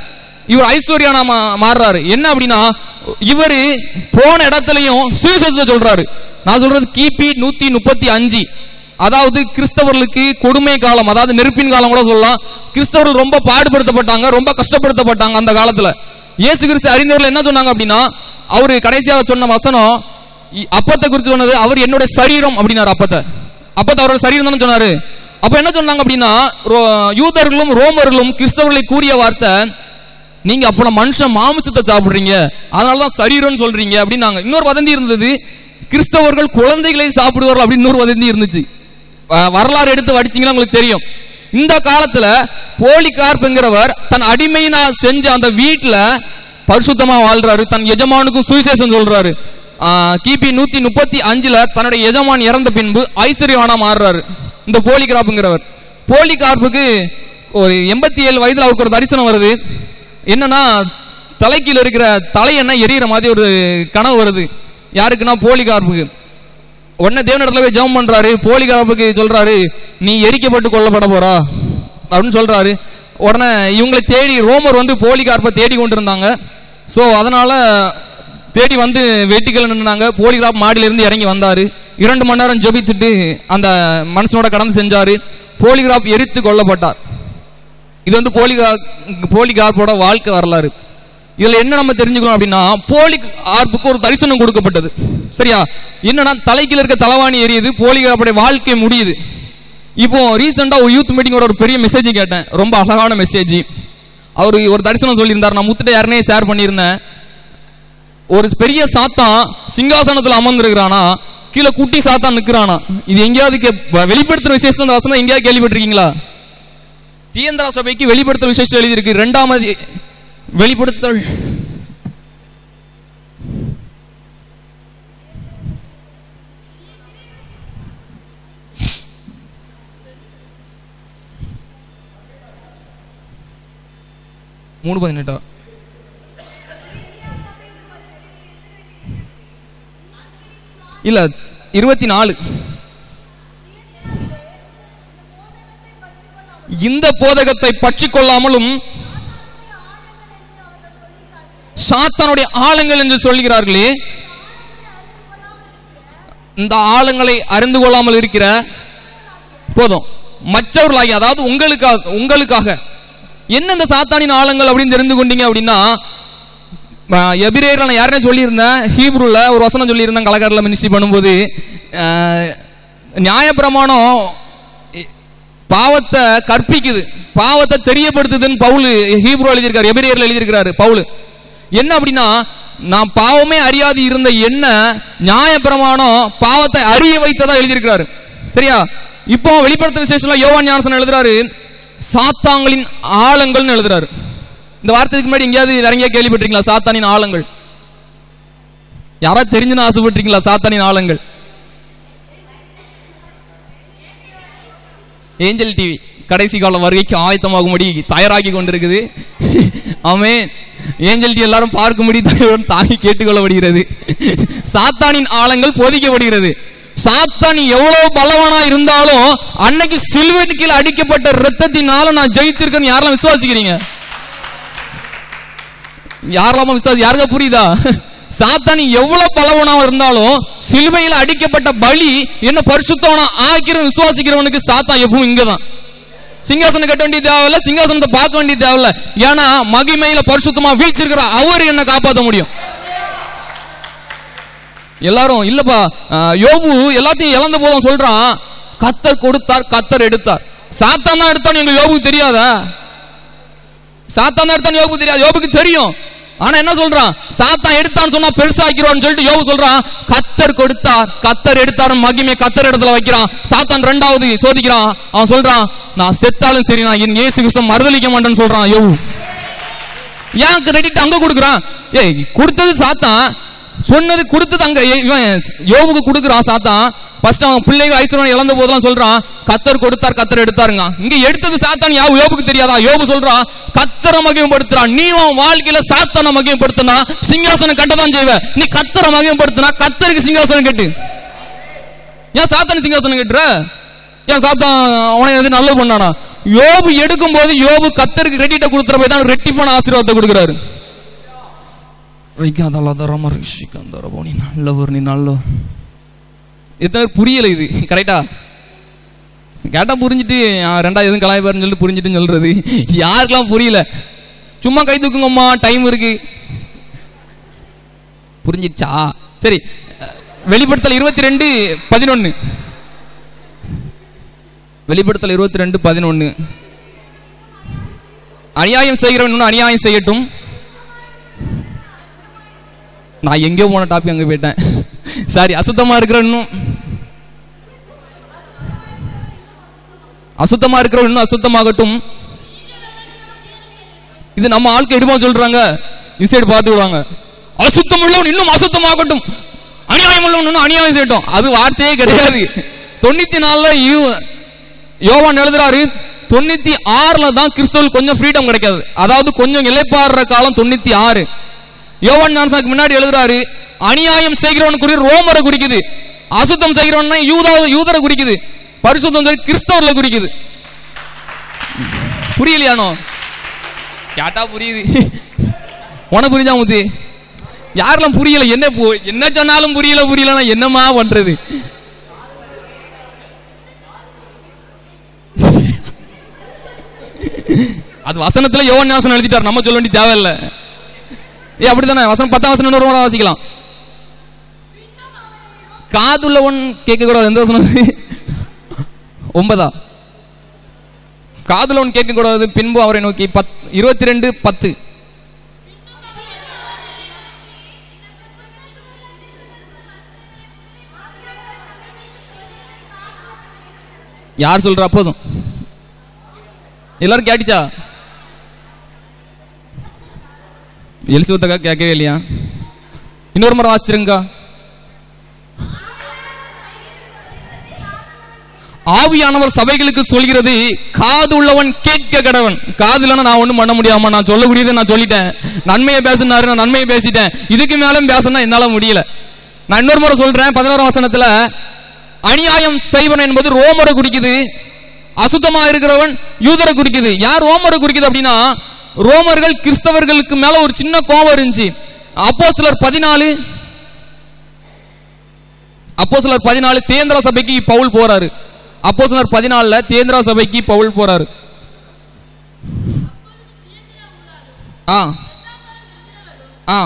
இவர் ஐஸ்வர்யானா மாறுறாரு. என்ன அப்படின்னா இவரு போன இடத்துலயும் சுவிசேஷத்தை சொல்றாரு. நான் சொல்றது கிபி நூத்தி முப்பத்தி அஞ்சு, அதாவது கிறிஸ்தவர்களுக்கு கொடுமை காலம், அதாவது நெருப்பின் காலம் கூட சொல்லலாம். கிறிஸ்தவர்கள் ரொம்ப பாடுபடுத்தப்பட்டாங்க, ரொம்ப கஷ்டப்படுத்தப்பட்டாங்க அந்த காலத்துல. இயேசு கிறிஸ்து அறிந்தவர்கள் என்ன சொன்னாங்க அப்படின்னா, அவரு கடைசியாக சொன்ன வசனம் அப்பத்தை குறித்து சொன்னது, அவர் என்னோட சரீரம் அப்படின்னாரு. அப்பத்தை அப்பத்தை அவரோட சரீரம் தானே சொன்னாரு. அப்ப என்ன சொன்னாங்க அப்படின்னா, யூதர்களும் ரோமர்களும் கிறிஸ்தவர்களை கூறிய வார்த்தை, நீங்க அப்ப மனுஷன் மாமிசத்தை சாப்பிடுறீங்க, அதனாலதான் சரீரம் சொல்றீங்க அப்படின்னாங்க. இன்னொரு வதந்தி இருந்தது, கிறிஸ்தவர்கள் குழந்தைகளை சாப்பிடுவார்கள் அப்படின்னு இன்னொரு வதந்தி இருந்துச்சு. வரலாறு எடுத்து படிச்சீங்கன்னா உங்களுக்கு தெரியும். இந்த காலத்துல போலிகார்ப்ங்கிறவர் தன் அடிமையினா செஞ்ச அந்த வீட்டுல பரிசுத்தமா வாழ்றாரு, தன் எஜமானுக்கும் சுவிசேஷம் சொல்றாரு. கிபி நூத்தி முப்பத்தி அஞ்சுல தன்னுடைய எஜமான் இறந்த பின்பு ஐஸ்வர்யவானா மாறுறாரு இந்த போலிகார்ப்ங்கிறவர். போலிகார்ப்புக்கு ஒரு எண்பத்தி ஏழு வயதுல அவருக்கு ஒரு தரிசனம் வருது. என்னன்னா, தலைக்கீழ இருக்கிற தலையெண்ணெய் எரியிற மாதிரி ஒரு கனவு வருது. யாருக்குன்னா போலிகார்ப்புக்கு. உடனே தேவனிடத்துல போய் ஜெபம் பண்றாரு. போலிகார்ப்புக்கு சொல்றாரு, நீ எரிக்கப்பட்டு கொல்லப்பட போறா அப்படின்னு சொல்றாரு. உடனே இவங்களை தேடி ரோமர் வந்து போலிகார்ப்பை தேடி கொண்டு இருந்தாங்க. சோ அதனால தேடி வந்து வெட்டிக்கல நின்றாங்க. போலிகார்ப் மாடியில இருந்து இறங்கி வந்தாரு. இரண்டு மணி நேரம் ஜெபிச்சுட்டு அந்த மனுஷனோட கடந்து செஞ்சாரு. போலிகார்ப் எரித்து கொல்லப்பட்டார். இது வந்து போலிகார் போலிகார்ப்போட வாழ்க்கை வரலாறு. இதுல என்ன நம்ம தெரிஞ்சுக்கணும் அப்படின்னா, போலிகார்ப்புக்கு ஒரு தரிசனம் கொடுக்கப்பட்டது. சரியா? என்னன்னா, தலைக்கீழ இருக்க தலவாணி எரியுது, போலிகார்ப்புடைய வாழ்க்கை முடியுது. இப்போ ரீசெண்டா ஒரு யூத் மீட்டிங்கோட ஒரு பெரிய மெசேஜ் கேட்டேன், ரொம்ப அழகான மெசேஜ். அவரு ஒரு தரிசனம் சொல்லியிருந்தார், நான் முத்துட்ட யாருனே ஷேர் பண்ணியிருந்தேன். ஒரு பெரிய சாத்தான் சிங்காசனத்துல அமர்ந்திருக்கிறானா, கீழே குட்டி சாத்தான் நிக்கிறானா. இது எங்கேயாவது வெளிப்படுத்துற விசேஷம் அந்த வசனம் எங்கேயாவது கேள்விப்பட்டிருக்கீங்களா? தீயந்திரா சபைக்கு வெளிப்படுத்தல் விசேஷம் எழுதியிருக்கு. இரண்டாவது வெளிப்படுத்தல் மூணு பதினெட்டா இல்ல இருபத்தி நாலு. இந்த போதகத்தை பற்றி கொள்ளாமலும் சாத்தானுடைய ஆழங்கள் என்று சொல்கிறார்களே, இந்த ஆழங்களை அறிந்து கொள்ளாமல் இருக்கிற போதும் மற்றவர்களாகி, அதாவது உங்களுக்காக உங்களுக்காக என்ன இந்த சாத்தானின் ஆழங்கள் அப்படின்னு தெரிந்து கொண்டீங்க அப்படின்னா, எபிரேயர்ல நான் யாருனே சொல்லியிருந்தேன், ஹீப்ரூல ஒரு வசனம் சொல்லியிருந்தேன் கலகரில் மினிஸ்ட்ரி பண்ணும்போது, நியாயப்பிரமாணம் பாவத்தை கற்பிக்குது, பாவத்தை தெரியப்படுத்துதுன்னு பவுல் ஹீப்ரூ எழுதியிருக்காரு, எபிரேயர்ல எழுதியிருக்கிறாரு பவுல். என்ன அப்படின்னா, நான் பாவமே அறியாது இருந்த என்ன நியாயப்பிரமாணம் பாவத்தை அறிய வைத்ததா எழுதியிருக்கிறாரு. சரியா? இப்போ வெளிப்படுத்த விசேஷம் யோவான் ஞானசன் எழுதுறாரு, சாத்தாங்களின் ஆழங்கள்னு எழுதுறாரு. இந்த வார்த்தைக்கு முன்னாடி எங்கேயாவது இறங்கியா கேள்விப்பட்டிருக்கீங்களா? சாத்தானின் ஆழங்கள் யாராவது தெரிஞ்சுன்னு ஆசைப்பட்டிருக்கீங்களா? சாத்தானின் ஆழங்கள் ஏஞ்சல் டிவி கடைசி கால வருகைக்கு ஆயத்தமாகும்படி தயாராகி கொண்டிருக்குது. ஆமென். ஏஞ்சல் டிவி எல்லாரும் பார்க்கும்படி தயவுடன் தாங்கி கேட்டுக்கொள்ளப்படுகிறது. சாத்தானின் ஆழங்கள் போதிக்கப்படுகிறது. சாத்தான் எவ்வளவு பலவானா இருந்தாலும் அன்னைக்கு சிலுவைக்கு கீழே அடிக்கப்பட்ட ரத்தத்தினால நான் ஜெயித்திருக்கேன்னு யாரெல்லாம் விசுவாசிக்கிறீங்க? யாரெல்லாம் விசுவாசி? யாருக்கா புரியுதா? சாத்தான் எவ்வளவு பலவனா இருந்தாலும் சிலுவையில் அடிக்கப்பட்ட பலி என்ன பரிசுத்தவனா ஆக்கிற விசுவாசிக்கிறவனுக்கு சாத்தான் எப்பவும் இங்கதான். சிங்காசனம் கட்ட வேண்டிய தேவையில்ல, சிங்காசனத்தை பார்க்க வேண்டிய தேவையில்ல. ஏன்னா மகிமையில பரிசுத்தமா வீழ்ச்சிருக்கிற அவர் என்ன காப்பாற்ற முடியும். எல்லாரும் இல்லப்பா யோபு எல்லாத்தையும் இழந்த போதும் சொல்றான், கத்தர் கொடுத்தார் கத்தர் எடுத்தார். சாத்தான் தான் எடுத்தான்னு எங்க யோபுக்கு தெரியாதா? சாத்தான் தான் எடுத்தான்னு யோபுக்கு தெரியாது, யோபுக்கு தெரியும். ஆனா என்ன சொல்றான்? சாத்தான் எடுத்தான்னு சொன்னா பெருசாக்கிறோம்னு சொல்லிட்டு யோபு சொல்றான், கத்தர் கொடுத்தார் கத்தர் எடுத்தார், மகிமை கத்தர் இடத்துல வைக்கிறான். சாத்தான் ரெண்டாவது சோதிக்கிறான், அவன் சொல்றான், நான் செத்தாலும் சரி நான் என் இயேசு கிறிஸ்துவை மறுதலிக்க மாட்டேன்னு சொல்றான் யோபு. ஏன் கிரெடிட் அங்க கொடுக்குறான்? ஏய், கொடுத்தது சாத்தான், சொன்னது கொடுத்தது அங்க யோபுக்கு கொடுக்குறான் சாத்தான். ஃபர்ஸ்ட் அவன் பிள்ளைகள் ஐஸ்வர்யம் இழந்த போதெல்லாம் சொல்றான், கத்தர் கொடுத்தார் கத்தர் எடுத்தாருங்க. இங்க எடுத்தது சாத்தான், யாவும் யோபுக்கு தெரியாதா? யோபு சொல்றான், கத்தரை மகிமைப்படுத்துறான். நீ உன் வாழ்க்கையில சாத்தானை மகிமைப்படுத்தினா சிங்காசனம் கட்டதான் செய்வ. நீ கத்தரை மகிமைப்படுத்தினா கத்தருக்கு சிங்காசனம் கட்டு. ஏன் சாத்தான சிங்காசனம் கட்டுற? ஏன் சாத்தான் அவனை எது நல்லது பண்ணானா? யோபு எடுக்கும் போது யோபு கர்த்தருக்கு கிரெடிட்ட கொடுத்துற போய் தான் ரெட்டிப்பான ஆசீர்வாதத்தை கொடுக்கிறாரு. நல்லவர் நீ நல்ல எத்தனை புரியல இது கரெக்டா கேட்டா புரிஞ்சுட்டு ரெண்டாவது எதுவும் கலாய்ப்பாருன்னு சொல்லிட்டு புரிஞ்சுட்டு சொல்றது யாருக்கெல்லாம் புரியல. சும்மா கை தூக்குங்கம்மா டைம் இருக்கு. புரிஞ்சிச்சா? சரி, வெளிப்படுத்தல் இருபத்தி ரெண்டு பதினொன்னு வெளிப்படுத்தல் இருபத்தி ரெண்டு பதினொன்னு அநியாயம் செய்கிறவன் இன்னும் அநியாயம் செய்யட்டும். நான் எங்கேயோ போன டாபிக் அங்க போயிட்டேன். சாரி, அசுத்தமா இருக்கிற இன்னும் அசுத்தமா இருக்கிறவன் இன்னும் அசுத்தமாகட்டும். இது நம்ம ஆட்கள் எடுமா சொல்றாங்க, இன்சைடு பார்த்து விடுவாங்க. அசுத்தம் உள்ளவன் இன்னும் அசுத்தமாகட்டும், அநியாயம் உள்ளவன் இன்னும் அநியாயம் செய்யட்டும். அது வார்த்தையே கிடையாது. தொண்ணூத்தி நாலுல யோவான் எழுதுறாரு, தொண்ணூத்தி ஆறுல தான் கிறிஸ்தவர்கள் கொஞ்சம் ஃப்ரீடம் கிடைக்காது, அதாவது கொஞ்சம் இளைப்பாடுற காலம் தொண்ணூத்தி ஆறு. யோவான் ஞானசாக்கு முன்னாடி எழுதுறாரு, அநியாயம் செய்கிறவன் குறி ரோமரை குறிக்குது, அசுத்தம் செய்கிறவன் யூதா யூதரை குறிக்குது, பரிசுத்தம் கிறிஸ்தவர்ல குறிக்குது. புரியலையானோ? கேட்டா புரியுது. உன புரிஞ்சா முத்தி? யாரெல்லாம் புரியல? என்ன என்ன சொன்னாலும் புரியல புரியல என்னமா பண்றது? அது வசனத்துல யோவான் ஞானசான் எழுதிட்டார், நம்ம சொல்ல வேண்டிய தேவையில்ல. ஏ அப்படித்தானே? வசனம் பத்தாம் வசனம் இன்னொரு வாசிக்கலாம். காதுள்ளவன் கேட்க கூடாது. எந்த வசனம்? ஒன்பதா? காதுள்ளவன் கேட்க கூடாது, பின்பு அவரை நோக்கி இருபத்தி ரெண்டு பத்து யார் சொல்றா? போதும், எல்லாரும் கேட்டுச்சா? எலிசபெத்தக்கா கேட்கவே இல்லையா? இன்னொரு முறை வாசிச்சிருங்க. ஆவியானவர் சபைகளுக்கு சொல்கிறது, காது உள்ளவன் கேட்க கடவன். காது இல்லைன்னா நான் ஒண்ணும் பண்ண முடியாம, நான் சொல்லக்கூடியதை நான் சொல்லிட்டேன். நன்மையை பேசினாரு, நான் நன்மையை பேசிட்டேன். இதுக்கு மேலும் பேசனா என்னால முடியல. நான் இன்னொரு முறை சொல்றேன். பதினோராம் வசனத்துல அநியாயம் செய்வன் என்பது ரோமரை குறிக்குது, அசுத்தமா இருக்கிறவன் யூதரை குறிக்குது. யார் ரோமரை குறிக்குது அப்படின்னா, ரோமர்கள் கிறிஸ்தவர்களுக்கு மேல ஒரு சின்ன கோபம் இருந்துச்சு. அப்போஸ்தலர் பதினாலு அப்போஸ்தலர் பதினாலு தேந்திரா சபைக்கு பவுல் போறாரு. அப்போஸ்தலர் பதினாலுல தேந்திரா சபைக்கு பவுல் போறாரு. ஆ ஆ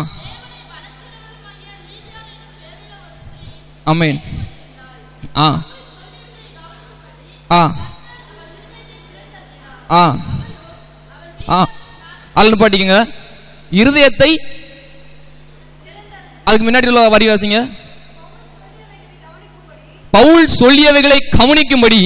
ஆமென். ஆ ஆ ஆ ஆ அல்ல பாட்டிங்க. இருதயத்தை, அதுக்கு முன்னாடி உள்ள வரி வாசிங்க. பவுல் சொல்லியவைகளை கவனிக்கும்படி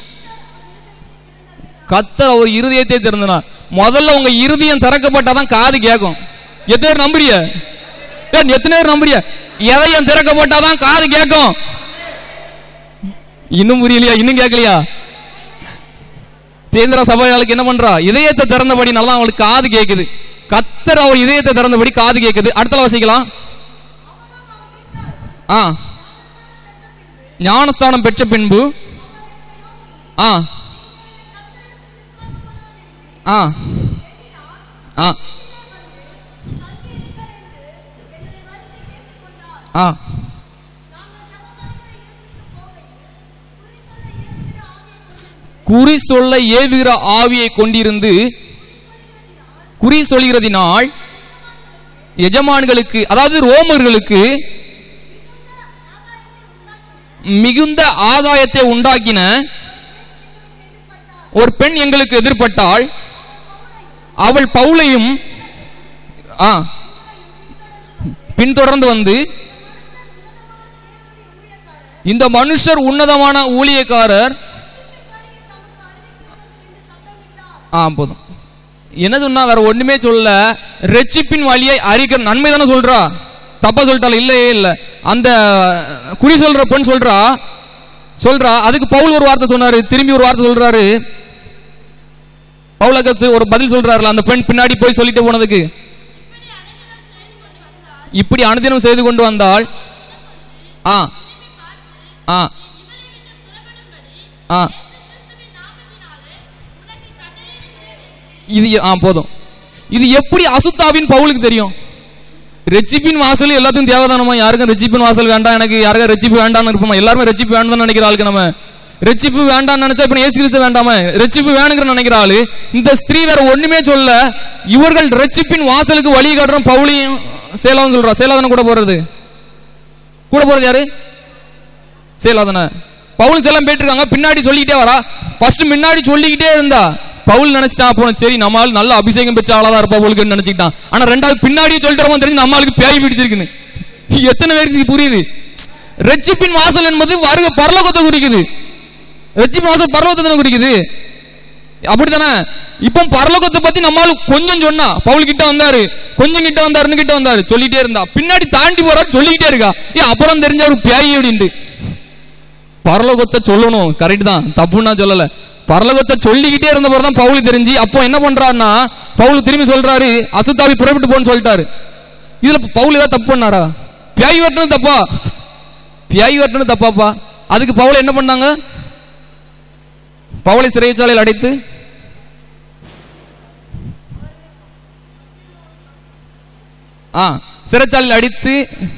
கர்த்தர் அவர் இருதயத்தை திறந்தார். முதல்ல உங்க இருதயம் திறக்கப்பட்டாதான் காது கேட்கும். எத்தனை பேர் நம்புறிய? எத்தனை பேர் நம்புறிய? இதயம் திறக்கப்பட்டாதான் காது கேட்கும். இன்னும் புரியலையா? இன்னும் கேட்கலையா? தேந்திர சபையாளுக்கு என்ன பண்றா? இதயத்தை திறந்தபடி நல்லா அவங்களுக்கு காது கேட்குது. கர்த்தர் அவர் இதயத்தை திறந்தபடி காது கேட்குது. அடுத்த வாசிக்கலாம். ஆ ஞானஸ்தானம் பெற்ற பின்பு ஆ ஆ ஆ ஆ குறி சொல்ல ஏவுகிற ஆவியை கொண்டிருந்து குறி சொல்கிறதினால் எஜமான்களுக்கு, அதாவது ரோமர்களுக்கு மிகுந்த ஆதாயத்தை உண்டாக்கின ஒரு பெண் எங்களுக்கு எதிர்பட்டாள். அவள் பவுலையும் பின்தொடர்ந்து வந்து, இந்த மனுஷர் உன்னதமான ஊழியக்காரர். ஆ போதும். என்ன சொன்னா? வேற ஒண்ணுமே சொல்ல. ரட்சிப்பின் வழியை அறிக்கிற நன்மை தானே சொல்றா. தப்பா சொல்லிட்டாலும் இல்லையே இல்ல. அந்த குறி சொல்ற பெண் சொல்றா சொல்றா அதுக்கு பவுல் ஒரு வார்த்தை சொன்னாரு, திரும்பி ஒரு வார்த்தை சொல்றாரு. பவுலுக்கு ஒரு பதில் சொல்றாருல, அந்த பெண் பின்னாடி போய் சொல்லிட்டு போனதுக்கு, இப்படி அனுதினம் செய்து கொண்டு வந்தால் ஆ ஆ ஆ இது ஆ போதும். இது எப்படி அசுத்தாவின் பவுலுக்கு தெரியும்? ரெச்சிப்பின் வாசல் எல்லாத்துக்கும் தேவைதானமா? யாருக்கும் ரெச்சிப்பின் வாசல் வேண்டாம், எனக்கு யாருக்கும் ரெச்சிப்பு வேண்டாம்னு இருப்போமா? எல்லாருமே ரெச்சிப்பு வேண்டாம் நினைக்கிற ஆளுக்கு நம்ம ரெச்சிப்பு வேண்டாம்னு நினைச்சா இப்ப ஏசு கிறிஸ்து வேண்டாம ரெச்சிப்பு வேணுங்கிற நினைக்கிற ஆளு. இந்த ஸ்திரீ வேற ஒண்ணுமே சொல்ல, இவர்கள் ரெச்சிப்பின் வாசலுக்கு வழி காட்டுற பவுலையும் சேலாவும் சொல்றா. சேலாதான கூட போறது, கூட போறது யாரு? சேலாதான. பவுல் சேலம் போயிட்டு இருக்காங்க, பின்னாடி சொல்லிக்கிட்டே வரா. ஃபர்ஸ்ட் முன்னாடி சொல்லிக்கிட்டே இருந்தா பவுல் நினைச்சிட்டான், அப்போ சரி நம்மால் நல்ல அபிஷேகம் பெற்ற ஆளாதான் இருப்பா பவுலுக்கு நினைச்சுக்கிட்டான். ஆனா ரெண்டாவது பின்னாடியே சொல்லிட்டு தெரிஞ்சு நம்மளுக்கு பேய் பிடிச்சிருக்குன்னு. எத்தனை பேருக்கு புரியுது? ரெச்சிப்பின் வாசல் என்பது வருக பரலோகத்தை குறிக்குது. ரெச்சிப்பின் வாசல் பரலோகத்தை குறிக்குது, அப்படித்தானே? இப்போ பரலோகத்தை பத்தி நம்மால் கொஞ்சம் சொன்னா, பவுல் கிட்ட வந்தாரு, கொஞ்சம் கிட்ட வந்தாருன்னு கிட்ட வந்தாரு, சொல்லிட்டே இருந்தா. பின்னாடி தாண்டி போறாரு, சொல்லிக்கிட்டே இருக்கா. ஏ அப்புறம் தெரிஞ்ச ஒரு பேய் அப்படின்ட்டு. பரலோகத்தை சொல்லணும், கரெக்ட் தான், தப்புன்னா சொல்லல. பரலோகத்தை சொல்லிக்கிட்டே இருந்த போறதான் பவுல் தெரிஞ்சு. அப்போ என்ன பண்றாருன்னா, பவுல் திரும்பி சொல்றாரு, அசுத்தாவி புறப்பட்டு போன்னு சொல்லிட்டாரு. இதுல பவுல் ஏதாவது தப்பு பண்ணாரா? பேய் வரட்டுன்னு தப்பா? பேய் வரட்டுன்னு தப்பாப்பா. அதுக்கு பவுல் என்ன பண்ணாங்க? பவுலை சிறைச்சாலையில் அடைத்து ஆ சிறைச்சாலையில் அடித்து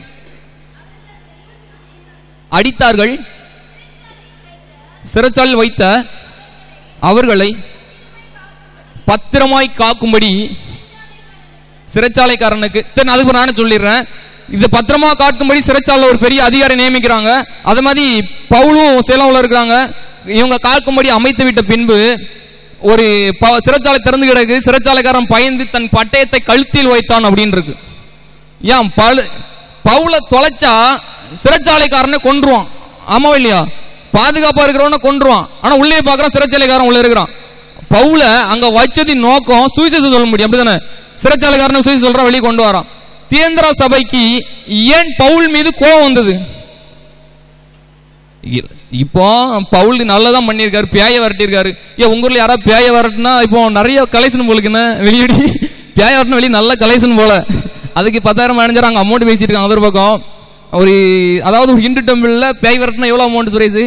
அடித்தார்கள். சிறைச்சாலையில் வைத்த அவர்களை பத்திரமாய் காக்கும்படி சிறைச்சாலைக்காரனுக்கு, அதுக்கு நானே சொல்லிடுறேன், இது பத்திரமா காக்கும்படி சிறைச்சாலையில் ஒரு பெரிய அதிகாரி நியமிக்கிறாங்க. அதே மாதிரி பவுலும் சேலம்ல இருக்கிறாங்க. இவங்க காக்கும்படி அமைத்து விட்ட பின்பு ஒரு சிறைச்சாலை திறந்து கிடக்கு. சிறைச்சாலைக்காரன் பயந்து தன் பட்டயத்தை கழுத்தில் வைத்தான் அப்படின்னு இருக்கு. ஏன் பவுல தொலைச்சா சிறைச்சாலைக்காரனை கொன்றுவான், ஆமா இல்லையா? பாதுகாப்பா இருக்கிறவன கொன்றுவான். ஆனா உள்ளே பாக்குறான் சிறைச்சாலைக்காரன் உள்ள இருக்கிறான். பவுல அங்க வச்சதின் நோக்கம் சுவிசேஷம் சொல்ல முடியும், அப்படித்தானே? சிறைச்சாலைக்காரன் சுவிசேஷம் சொல்றான், வெளியே கொண்டு வரான். தியேந்திர சபைக்கு ஏன் பவுல் மீது கோபம் வந்தது? இப்போ பவுல் நல்லதான் பண்ணியிருக்காரு, பேய வரட்டிருக்காரு. ஏன் உங்க ஊர்ல யாராவது பேய வரட்டுனா இப்போ நிறைய கலெக்ஷன் போலுக்குன்னு வெளியடி பேய வரட்டும் வெளியே நல்ல கலெக்ஷன் போல. அதுக்கு பத்தாயிரம் பதினஞ்சாயிரம் அங்க அமௌண்ட் பேசிட்டு இருக்காங்க. ஒரு பக்கம் ஒரு அதாவது ஒரு ஹிந்து டெம்பிள்ல பேய் வரட்டுனா எவ்வளவு அமௌண்ட் சுரேஷ்?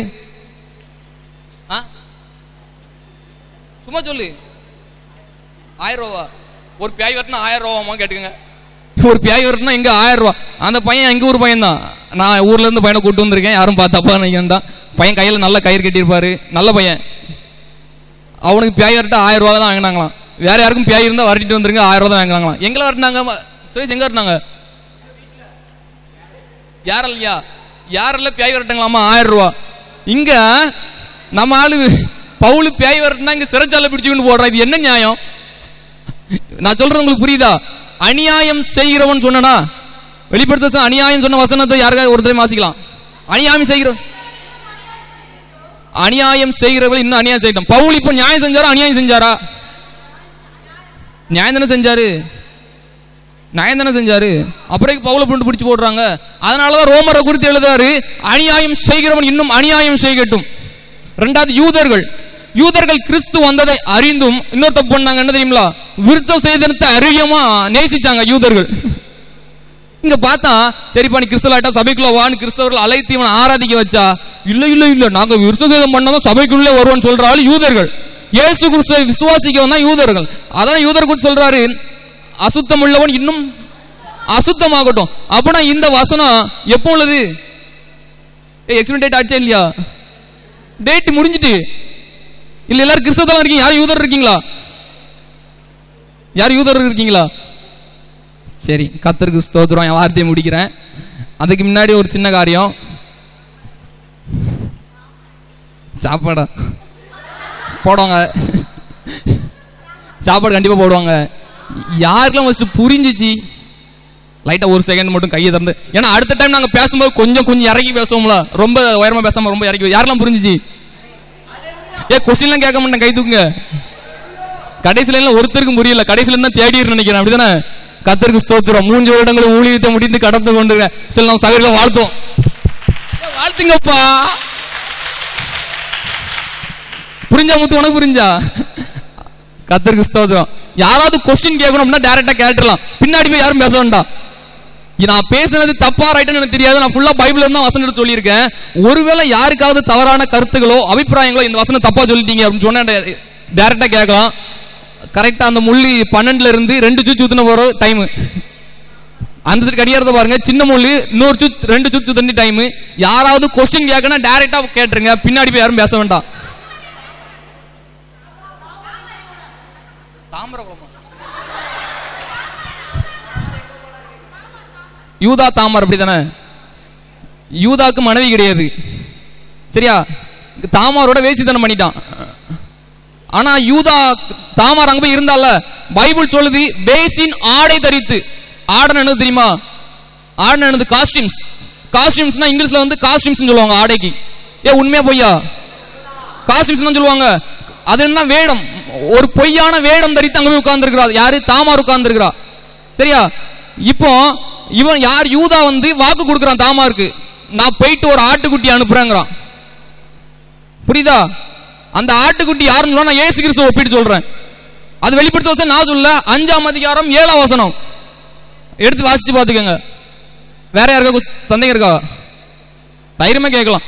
சும்மா சொல்லு. ஆயிரம் ரூபா ஒரு பேய் வரட்டுனா ஆயிரம் ரூபாமா கேட்டுக்கங்க. ஒரு பேய் வரட்டுனா எங்க ஆயிரம் ரூபா. அந்த பையன் எங்க ஊர் பையன் தான், நான் ஊர்ல இருந்து பையனை கூட்டு வந்திருக்கேன். யாரும் பார்த்தப்பா தான். பையன் கையில நல்ல கயிறு கட்டியிருப்பாரு, நல்ல பையன். அவனுக்கு பேய் வரட்டா ஆயிரம் ரூபா தான் வாங்கினாங்களாம். வேற யாருக்கும் பேய் இருந்தா வரட்டிட்டு வந்துருங்க, ஆயிரம் ரூபா தான் வாங்கினாங்களாம். எங்களை வரட்டினாங்க சுரேஷ், எங்க வரட்டினாங்க? யாரல்லையா யாரெல்ல பேய் வரட்டுங்களாமா ஆயிரம் ரூபா. இங்க நம்ம ஆளு பவுலு பேய் வரட்டுனா இங்க சிறைச்சாலை பிடிச்சுக்கிட்டு போடுறான். இது என்ன நியாயம்? நான் சொல்றது உங்களுக்கு புரியுதா? அநியாயம் செய்கிறவன் சொன்னா வெளிப்படுத்த அநியாயம் சொன்ன வசனத்தை யாருக்காவது ஒரு தடவை வாசிக்கலாம். அநியாயம் செய்கிற அநியாயம் செய்கிறவர்கள் இன்னும் அநியாயம் செய்யட்டும். பவுல் இப்போ நியாயம் செஞ்சாரா அநியாயம் செஞ்சாரா? நியாயம் தானே செஞ்சாரு, நியாயம் தானே செஞ்சாரு. அப்புறம் பவுலை புண்டு பிடிச்சு போடுறாங்க. அதனாலதான் ரோமரை குறித்து எழுதாரு, அநியாயம் செய்கிறவன் இன்னும் அநியாயம் செய்யட்டும். ரெண்டாவது யூதர்கள் யூதர்கள் கிறிஸ்து வந்ததை அறிந்தும் இன்னொரு தப்பு பண்ணாங்க. என்ன தெரியுங்களா? விருத்த சேதனத்தை அறியமா நேசிச்சாங்க யூதர்கள். இங்க பார்த்தா சரிப்பா நீ கிறிஸ்தவ சபைக்குள்ள வான்னு கிறிஸ்தவர்கள் அழைத்து இவன் ஆராதிக்க வச்சா, இல்ல இல்ல இல்ல நாங்க விருத்த சேதம் பண்ணாதான் சபைக்குள்ளே வருவோம்னு சொல்றாள் யூதர்கள். இயேசு கிறிஸ்துவை விசுவாசிக்கவன் தான் யூதர்கள். அதான் யூதர் குறித்து சொல்றாரு, அசுத்தம் உள்ளவன் இன்னும் அசுத்தமாகட்டும். அப்படின்னா இந்த வசனம் எப்போ உள்ளது? எக்ஸ்பிரஸ் டேட் ஆச்சா இல்லையா? டேட் முடிஞ்சிட்டு இல்ல. எல்லாரும் கிறிஸ்தவ இருக்கீங்க, யாரும் யூதர் இருக்கீங்களா? யாரும் யூதர் இருக்கீங்களா? சரி, கர்த்தருக்கு ஸ்தோத்திரம். என் வார்த்தையை முடிக்கிறேன். அதுக்கு முன்னாடி ஒரு சின்ன காரியம். சாப்பாடா போடுவாங்க, சாப்பாடு கண்டிப்பா போடுவாங்க. யாருக்கெல்லாம் ஃபர்ஸ்ட் புரிஞ்சிச்சு? லைட்டா ஒரு செகண்ட் மட்டும் கையை திறந்து, ஏன்னா அடுத்த டைம் நாங்க பேசும்போது கொஞ்சம் கொஞ்சம் இறக்கி பேசுவோம்ல, ரொம்ப உயரமா பேசாம ரொம்ப இறக்கி. யாரெல்லாம் புரிஞ்சிச்சு? ஏ கொஸ்டின்லாம் கேட்க மாட்டேன், கை தூக்குங்க. கடைசியில எல்லாம் ஒருத்தருக்கும் புரியல, கடைசியில தான் தேடி நினைக்கிறேன், அப்படிதானே? கர்த்தருக்கு ஸ்தோத்திரம். மூன்று வருடங்களை ஊழியத்தை முடிந்து கடந்து கொண்டு சில நம்ம சகோதரர்களை வாழ்த்தும். வாழ்த்துங்கப்பா. புரிஞ்சா முத்து? உனக்கு புரிஞ்சா? கர்த்தருக்கு ஸ்தோத்திரம். யாராவது கொஸ்டின் கேட்கணும் அப்படின்னா டைரக்டா கேட்டுடலாம், பின்னாடி போய் யாரும் பேச வேண்டாம். நான் பேசுனது தப்பா ரைட்டுன்னு எனக்கு தெரியாது, நான் ஃபுல்லா பைபிள்ல இருந்து வசனம் எடுத்து சொல்லியிருக்கேன். ஒருவேளை யாருக்காவது தவறான கருத்துகளோ அபிப்பிராயங்களோ இந்த வசனம் தப்பா சொல்லிட்டீங்க அப்படின்னு சொன்னா டைரக்டா கேட்கலாம். கரெக்டா அந்த முள்ளி பன்னெண்டுல இருந்து ரெண்டு சுச்சு ஊத்துன போற டைம். அந்த சைடு கடியாரத்தை பாருங்க, சின்ன முள்ளி இன்னொரு சுத்து ரெண்டு சுத்து தண்ணி டைம். யாராவது கொஸ்டின் கேட்கணும் டைரக்டா கேட்டுருங்க, பின்னாடி போய் யாரும் பேச வேண்டாம். யூதா தாமார் அப்படித்தானே? யூதாக்கு மனைவி கிடையாது, சரியா? தாமாரோட வேசித்தனம் பண்ணிட்டான். ஆனா யூதா தாமார் அங்க போய் இருந்தால பைபிள் சொல்லுது வேசின் ஆடை தரித்து. ஆடை என்னது தெரியுமா? ஆடை என்னது? காஸ்டியூம்ஸ். காஸ்டியூம்ஸ்னா இங்கிலீஷ்ல வந்து காஸ்டியூம்ஸ் சொல்லுவாங்க ஆடைக்கு. ஏ உண்மையா பொய்யா? காஸ்டியூம்ஸ் தான் சொல்லுவாங்க. அது என்ன? வேடம். ஒரு பொய்யான வேடம் தரித்து அங்க போய் உட்கார்ந்து இருக்கிறா. யாரு? தாமார் உட்கார்ந்து இருக்கிறா, சரியா? இப்போ இவன் யார்? யூதா வந்து வாக்கு கொடுக்கிறான் தாமாருக்கு, நான் போயிட்டு ஒரு ஆட்டுக்குட்டி அனுப்புறேங்கிறான். புரியுதா? அந்த ஆட்டுக்குட்டி யாருன்னு நான் இயேசு கிறிஸ்துவை ஒப்பிட்டு சொல்றேன். அது வெளிப்படுத்த வசனம் நான் சொல்ல, அஞ்சாம் அதிகாரம் ஏழாம் வசனம் எடுத்து வாசிச்சு பாத்துக்கங்க. வேற யாருக்கா சந்தேகம் இருக்கா? தைரியமா கேட்கலாம்.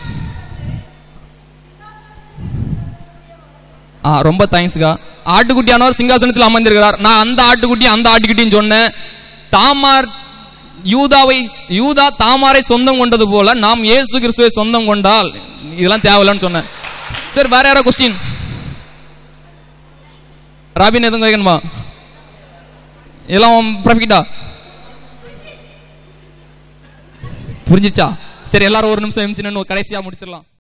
ஆ ரொம்ப தேங்க்ஸ்கா. ஆட்டுக்குட்டியானவர் சிங்காசனத்தில் அமர்ந்திருக்கிறார். நான் அந்த ஆட்டுக்குட்டி அந்த ஆட்டுக்குட்டின்னு சொன்னேன். தாமார் யூதாவை யூதா தாமாரை சொந்தம் கொண்டது போல நாம் இயேசு கிறிஸ்துவை சொந்தம் கொண்டால் இதெல்லாம் தேவையில்லைன்னு சொன்னேன். சரி, வேற யாரா கொஸ்டின்? ராபின் எதுவும் கேட்கணுமா? எல்லாம் ப்ராஃபிட்டா புரிஞ்சிச்சா? சரி, எல்லாரும் ஒரு நிமிஷம் எம்சின்னு கடைசியா முடிச்சிடலாம்.